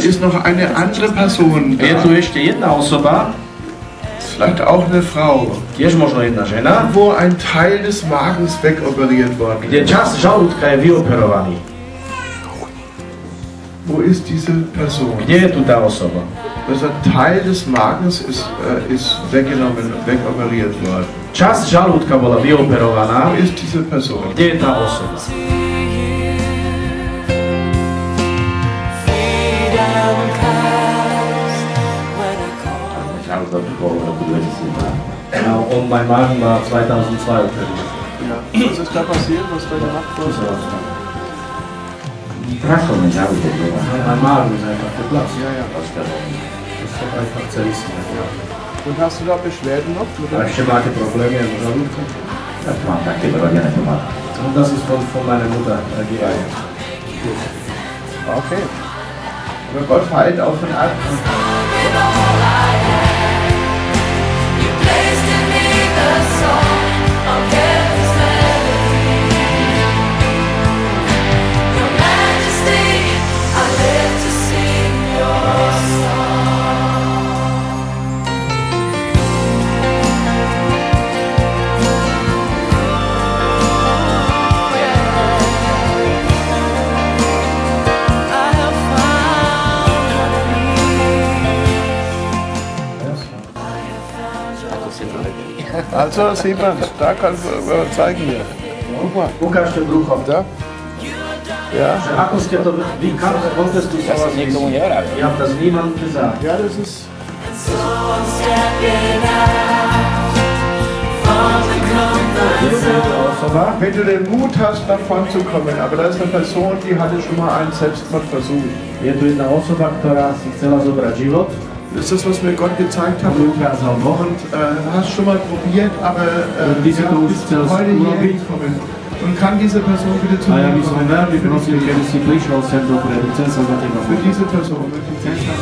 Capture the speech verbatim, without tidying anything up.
ist noch eine andere Person da. Je tu ešte jedna osoba, vielleicht auch eine Frau, tiež možno jedna žena, wo ein Teil des Magens wegoperiert worden kde ist. časť žalúdka je vyoperovaný. Wo ist diese Person? Kde je tu tá osoba? Also ein Teil des Magens ist, äh, ist weggenommen, wegoperiert worden. Časť žalúdka bola vyoperovaná. Wo ist diese Person? Kde je tá osoba? Ja, und mein Magen war zweitausendzwei operiert. Ja. Was ist da passiert? Was da gemacht wurde? Mein Magen ist einfach geplatzt. Ja, ja. Das ist einfach zerrissen. Ja. Und hast du da Beschwerden noch? A ešte máte problémy s žalúdkom? Tak mám také vrodené pomáha. Und das ist von, von meiner Mutter. Okay. Aber Gott heilt auf und ab. Also sieht man, da kannst du zeigen mir. Guck mal. Ukážte brucho. Da? Ja. Ako ste to, vy konntest du sowas nicht? Ich hab das niemandem gesagt. Ja, das ist... Wenn du den Mut hast, davon zu kommen, aber da ist eine Person, die hatte schon mal einen Selbstmordversuch. Je tu jedna osoba, ktorá si chcela zobrať život. Das ist das, was mir Gott gezeigt hat. Und äh, hast schon mal probiert, aber äh, ja, bist heute hierher gekommen. Und kann diese Person bitte zu mir kommen? Für diese Person möchte ich